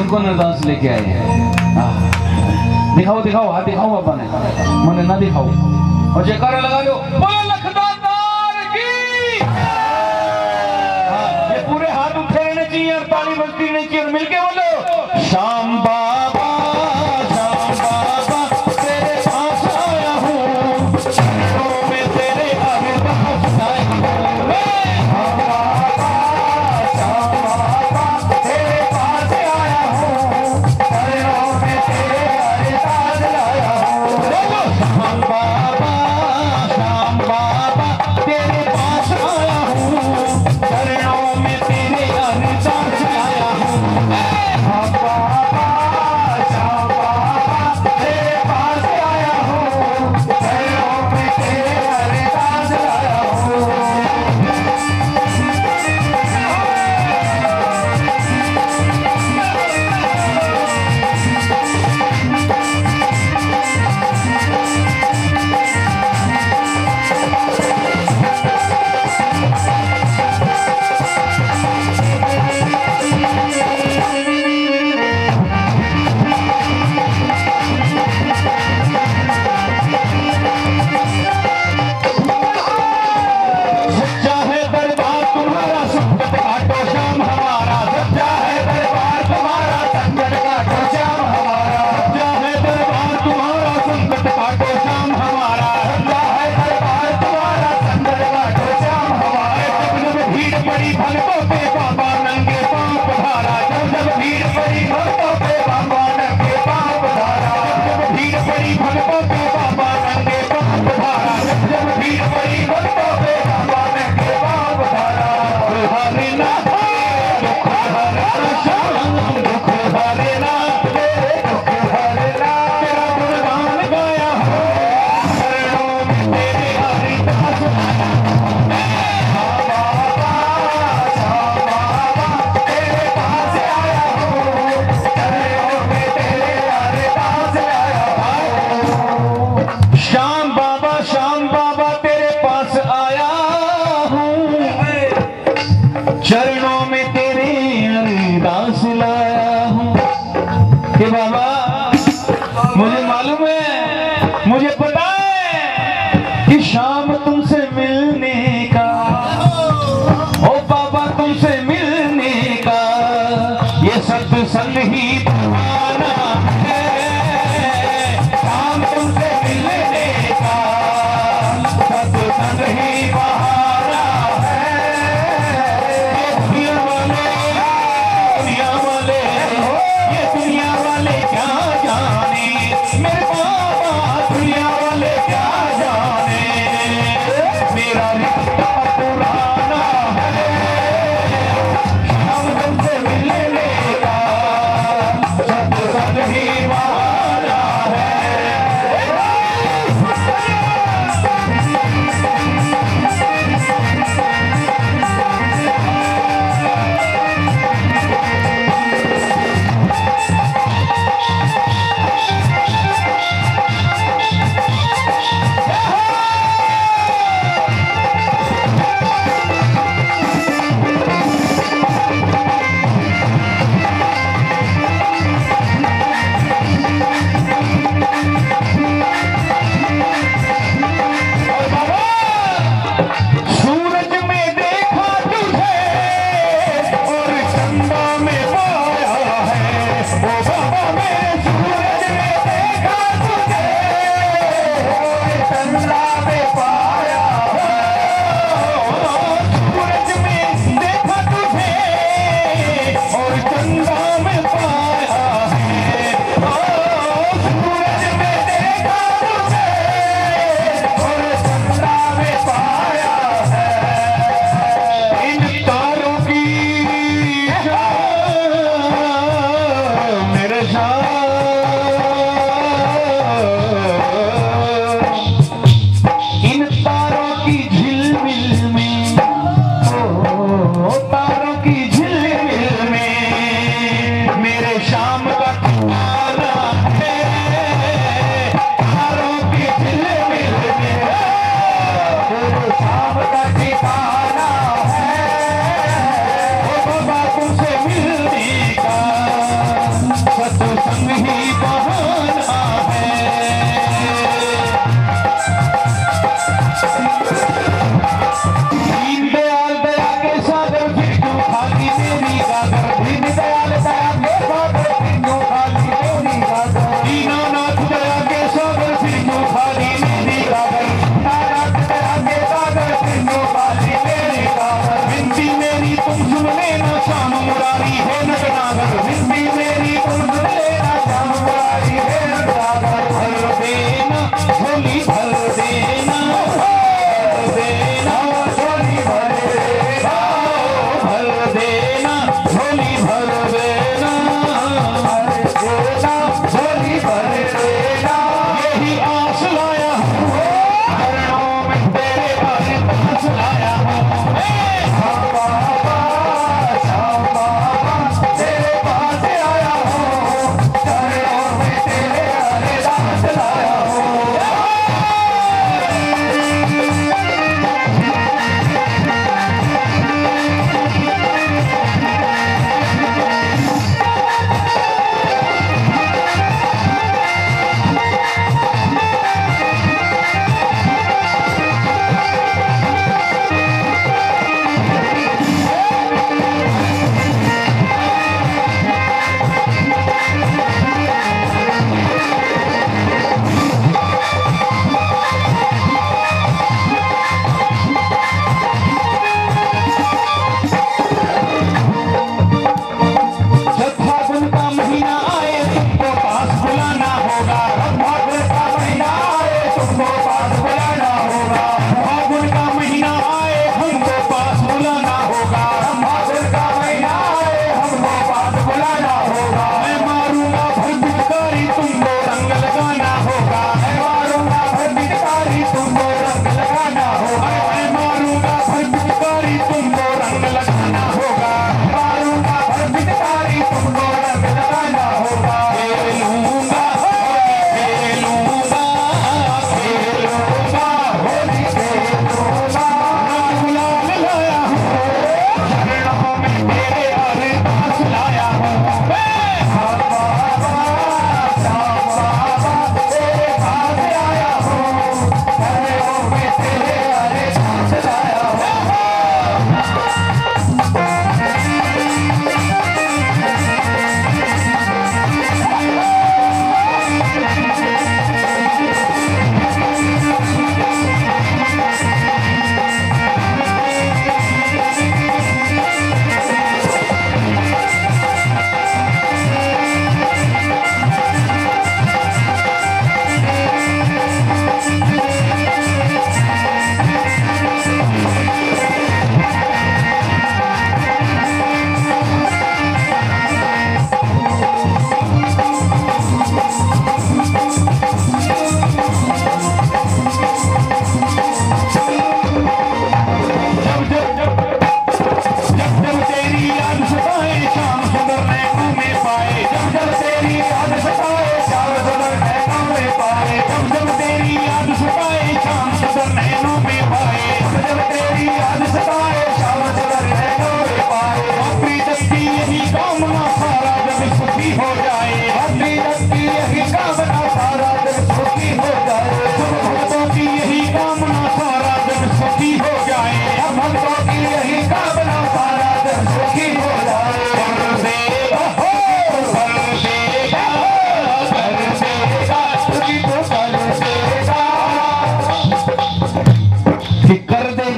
को डांस लेके आए हैं। दिखाओ दिखाओ, हाथ दिखाओ अपन मने ना दिखाओ और जयकारा लगा दो, बोलो लखदातार की। ये पूरे हाथ उठे रहने चाहिए और ताली बजती रहनी चाहिए और मिलके बोलो श्याम बाबा तेरे पास आया हूँ, मैं तेरे आगे पास आया हूँ। श्याम बाबा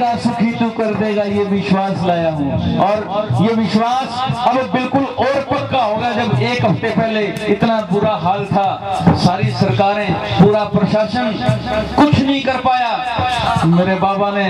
देगा सुखी तू कर देगा, ये विश्वास लाया हूँ। और ये विश्वास अब बिल्कुल और पक्का होगा। जब एक हफ्ते पहले इतना बुरा हाल था, सारी सरकारें, पूरा प्रशासन कुछ नहीं कर पाया, मेरे बाबा ने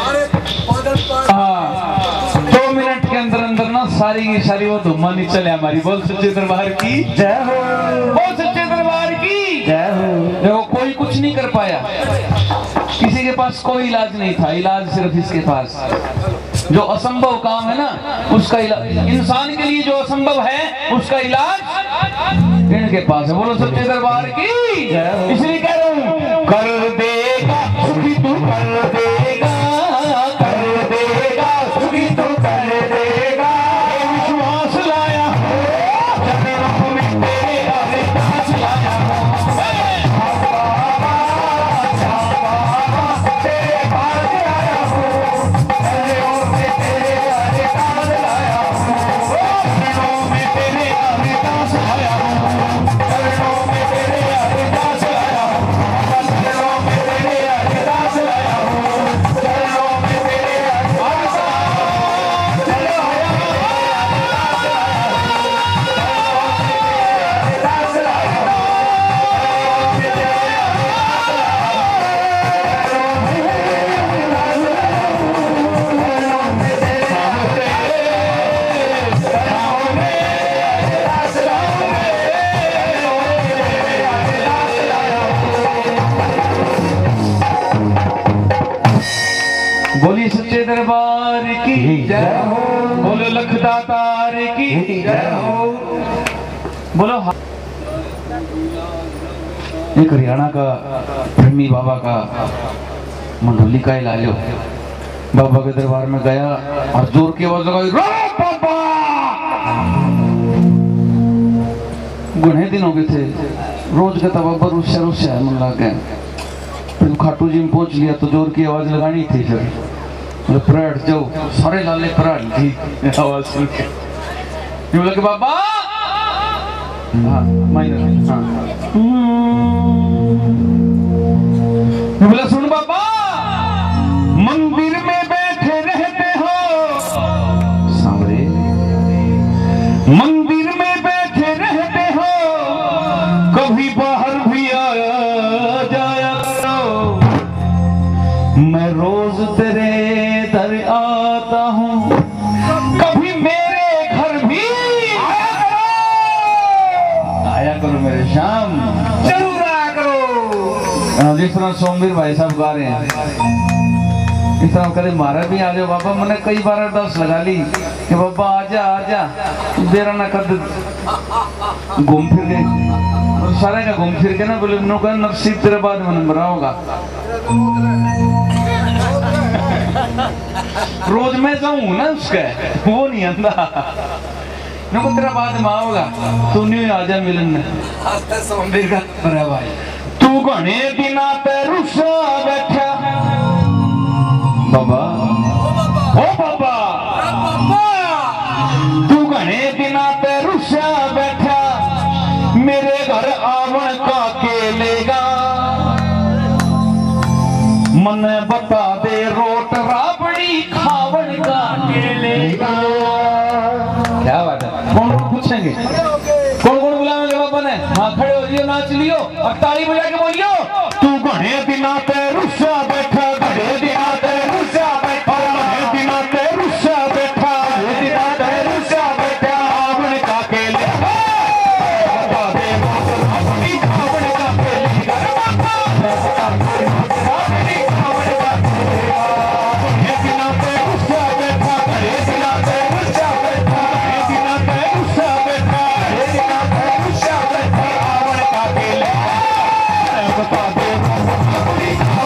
2 मिनट के अंदर अंदर ना सारी की सारी वो धुम्मा नहीं चले हमारी। बोल सच्चे दरबार की जय हो, बोल सच्चे दरबार की जय हो। देखो कोई कुछ नहीं कर पाया, किसी के पास कोई इलाज नहीं था, इलाज सिर्फ इसके पास। जो असंभव काम है ना उसका इलाज, इंसान के लिए जो असंभव है उसका इलाज इनके पास है। बोलो सच्चे दरबार की, इसलिए कह रहा हूँ कर देगा सुखी तू कर देगा, कर देगा सुखी तू कर देगा, विश्वास लाया चरणों में तेरे अरदास लाया दरबार की जय हो, बोलो लखदातार की जय हो, बोलो। एक हरियाणा का ब्रह्मी बाबा का मंडोली का इलाज हो, बाबा के दरबार में गया और जोर की आवाज लगाई, रो बाबा। गुने दिन हो गए थे, रोज कहता बाबा रुस्या रुस्या है, मन लग गया। फिर खाटू जी में पहुंच लिया तो जोर की आवाज लगानी थी, फिर पराठ जाओ, सारे लाले पराठ थी आवाज सुन के बोला कि बाबा बोला सुन बाबा, मंदिर में बैठे रहते हो सांवरे, मंदिर में बैठे रहते हो, कभी बाहर भी आया जाया करो, मैं रोज तेरे दर आता हूँ, कभी मेरे घर भी आया करो मेरे शाम, जरूर आया करो। जिस तरह सोमवीर भाई साहब गा रहे हैं, इस तरह कदे मारा भी आ जाओ बाबा। मैंने कई बार अरदास लगा ली कि बाबा आजा आजा, देरा ना कर, घूम फिर के सारे का घूम फिर के ना बोले नसीब तेरे बाद में नंबर होगा। रोज मैं जाऊं ना उसका, वो नहीं आंदा, नको तेरा बाद में आओगा, तू नहीं आजा मिलन में सोमवीर का अरे भाई। तू घने दिना पे रुसा बैठा बाबा, ओ बाबा, तू घने दिना पे रुसा बैठा, मेरे घर आवन का के लेगा, मन बता दे रोट राबड़ी खावन का के लेगा। क्या बात है, कौन कौन पूछेंगे, कौन कौन बुलाएंगे बाबा ने? हाँ खड़े हो लियो, नाच लियो और ताली बजा के बोलियो। तू घने दिना पे रुस्सा बैठा, घने दिना पे रुस्सा बैठा, घने दिना पे रुस्सा बैठा, घने दिना पे रुस्सा बैठा, आवन का के लेगा, बता दे रोट राबड़ी खावन का के लेगा, बता दे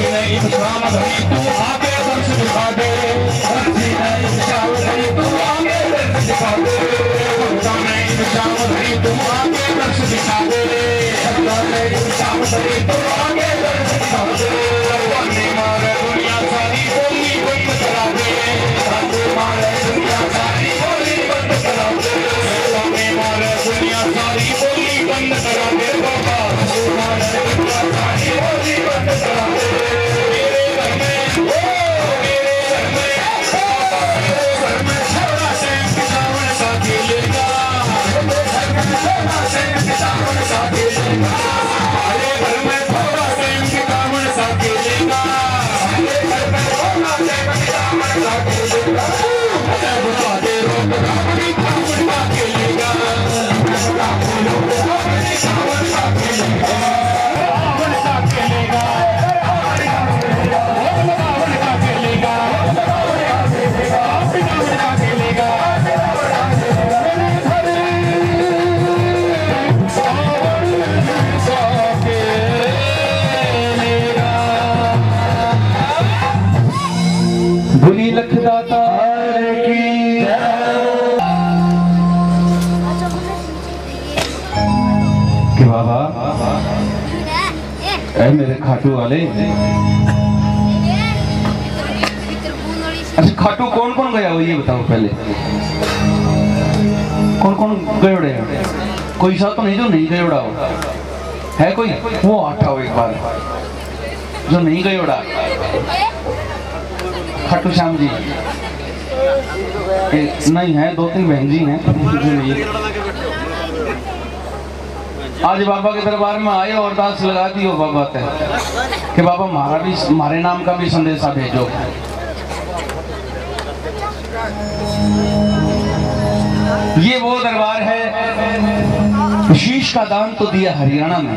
नहीं शाम घड़ी तू आगे दर्श दिखा दे, हंसी नहीं शाम घड़ी तू आगे दर्श दिखा दे, हंसा नहीं शाम घड़ी तू आगे दर्श दिखा दे, हंसा नहीं शाम घड़ी तू आगे दर्श दिखा दे, वंदे मारे दुनिया सारी बोली बंद करा दे, वंदे मारे दुनिया सारी बोली बंद करा दे, वंदे मारे दुनिया सारी बोली बंद करा दे बाबा, वंदे मारे दुनिया सारी बोली बंद करा दे। मेरे घर में छोड़ा से किसान सा खेलेगा, सा खेलेगा, अरे घर में थोड़ा से किसान सा खेलेगा, अरे घर में थोड़ा से किसान सा खेलेगा, बता दे रोक अपनी कामन सा खेलेगा, अपनी कामन सा खेलेगा, कामन सा खेलेगा, कामन सा खेलेगा, अपनी कामन सा खेलेगा। बुरी लखदाता की कि बाबा ऐ मेरे खाटू वाले, अच्छा खाटू कौन कौन गया हो ये बताओ पहले, कौन कौन गए उड़े, कोई सा तो नहीं जो नहीं गए उड़ा हो, है कोई वो आटा हो एक बार जो नहीं गए उड़ा, खाटू श्याम जी नहीं है, दो तीन बहन जी हैं जो नहीं। आज बाबा के दरबार में आए और अरदास लगा दी हो बाबा ते कि बाबा हमारे नाम का भी संदेशा भेजो। ये वो दरबार है, शीश का दान तो दिया हरियाणा में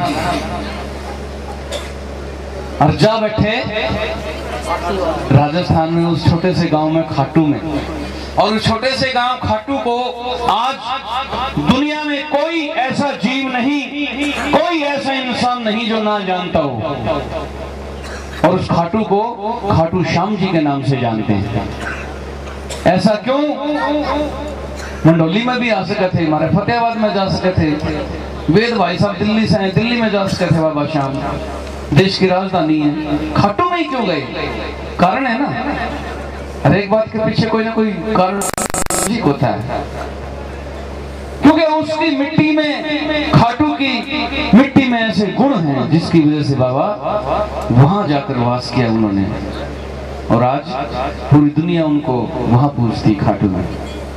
और जा बैठे राजस्थान में उस छोटे से गांव में खाटू में, और उस छोटे से गांव खाटू को आज दुनिया में कोई ऐसा जीव नहीं, कोई ऐसा इंसान नहीं जो ना जानता हो, और उस खाटू को खाटू श्याम जी के नाम से जानते हैं। ऐसा क्यों? मंडोली में भी आ सके थे, हमारे फतेहाबाद में जा सके थे, वेद भाई साहब दिल्ली से हैं, दिल्ली में जा सके थे बाबा श्याम, देश की राजधानी है, खाटू में ही क्यों गए? कारण है ना, हर एक बात के पीछे कोई ना कोई कारण होता है, क्योंकि उसकी मिट्टी में, खाटू की मिट्टी में ऐसे गुण हैं जिसकी वजह से बाबा वहां जाकर वास किया उन्होंने, और आज पूरी दुनिया उनको वहां पूजती खाटू में।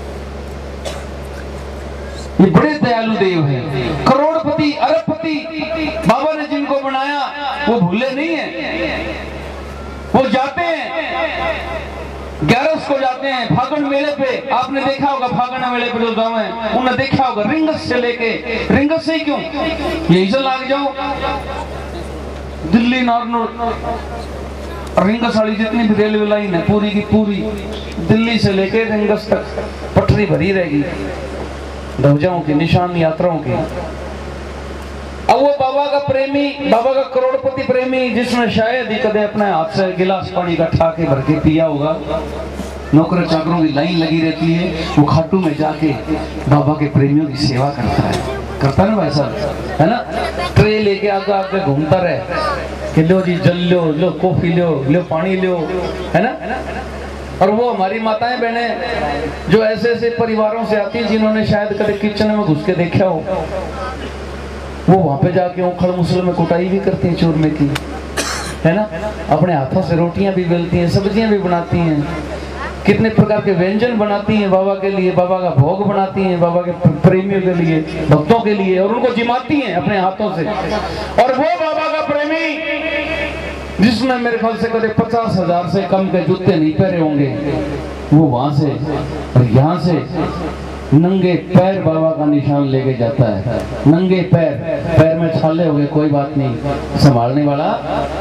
ये बड़े दयालु देव हैं, करोड़पति अरबपति बाबा ने जिनको बनाया वो भूले नहीं है, वो जाते हैं 11 को जाते हैं फागुन मेले पे, आपने देखा होगा फागुन मेले पे जो गाँव है उन्हें देखा होगा, रिंगस से लेके, रिंगस से क्यों यही से लाग जाओ दिल्ली नॉर्थ रिंगस वाली जितनी भी रेलवे लाइन है पूरी की पूरी दिल्ली से लेके रिंगस तक पटरी भरी रहेगी ध्वजाओं की, निशान यात्राओं की। अब वो बाबा का प्रेमी, बाबा का करोड़पति प्रेमी जिसने शायद ही कदे अपने हाथ से गिलास पानी इकट्ठा के भर के पिया होगा, नौकर चाकरों की लाइन लगी रहती है, वो खाटू में जाके बाबा के प्रेमियों की सेवा करता है ना भाई साहब, है ना, ट्रे लेके आगे आगे घूमता रहे कि लो जी जल लो कॉफी लो पानी लो, है ना। और वो हमारी माताएं बहनें जो ऐसे ऐसे परिवारों से आती हैं जिन्होंने शायद कभी किचन में घुस के देखा हो, वो वहां पे जाके उखड़ मुसल में कुटाई भी करती हैं चूरमे की, है ना, अपने हाथों से रोटियां भी बेलती हैं, सब्जियां भी बनाती हैं, कितने प्रकार के व्यंजन बनाती हैं बाबा के लिए, बाबा का भोग बनाती हैं बाबा के प्रेमियों के लिए, भक्तों के लिए, और उनको जिमाती हैं अपने हाथों से। और वो बाबा का प्रेमी जिसने मेरे ख्याल से कभी 50,000 से कम के जूते नहीं पहने होंगे, वो वहां से और यहाँ से नंगे पैर बाबा का निशान लेके जाता है, नंगे पैर में छाले हो गए कोई बात नहीं, संभालने वाला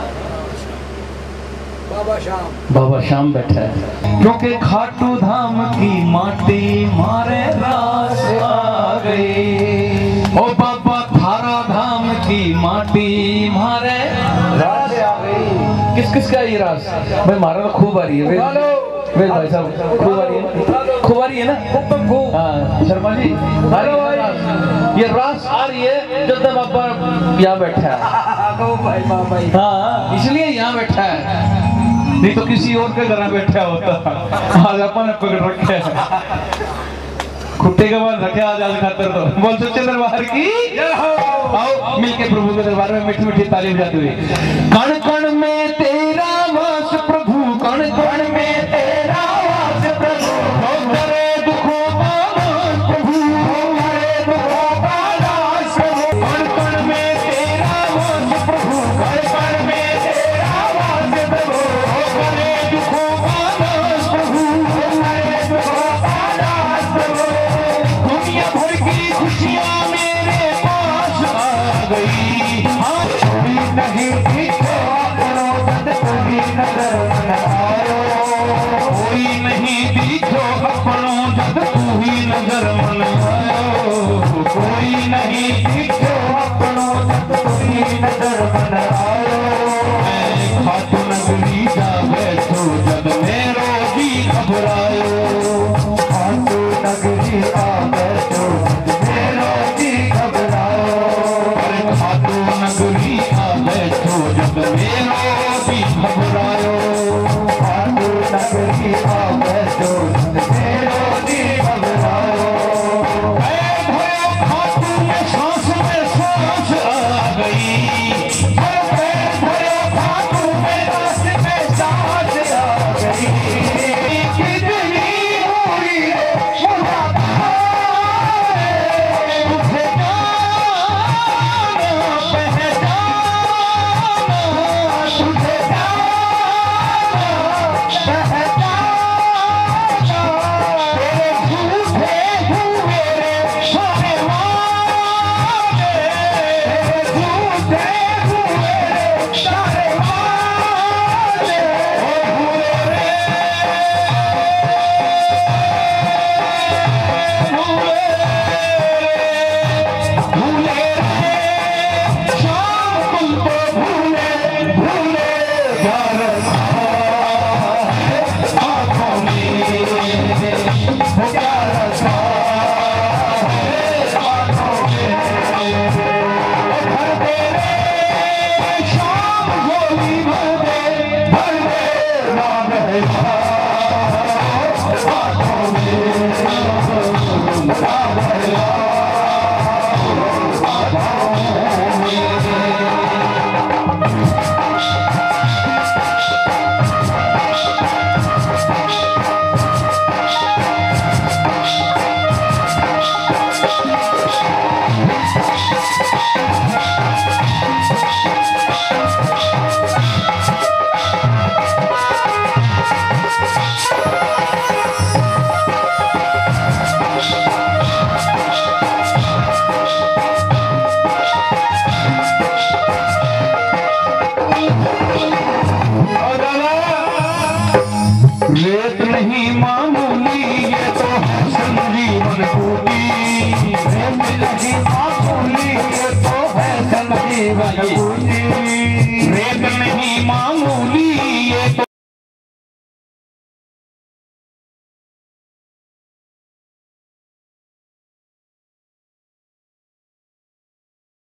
बाबा श्याम बैठा है। क्योंकि खाटू धाम की माटी मारे रास आ गई, ओ बाबा थारा धाम की माटी मारे रास आ गई। किस किस किसका ये रास? भाई मारा तो खूब आ रही है वे भाई साहब, खूब आ रही है, खूब आ रही है ना? खूब। हाँ शर्मा जी, ये रास आ रही है जब तक बाबा यहाँ बैठा है। हाँ इसलिए यहाँ बैठा है, नहीं तो किसी और के घर बैठा होता। आज अपन पकड़ रखे है, खुट्टे के बाद रखे आज खातर। तो बोल सच्चे दरबार की। आओ मिलके प्रभु के दरबार में मीठी मीठी ताली बजाते हुए। कण कण में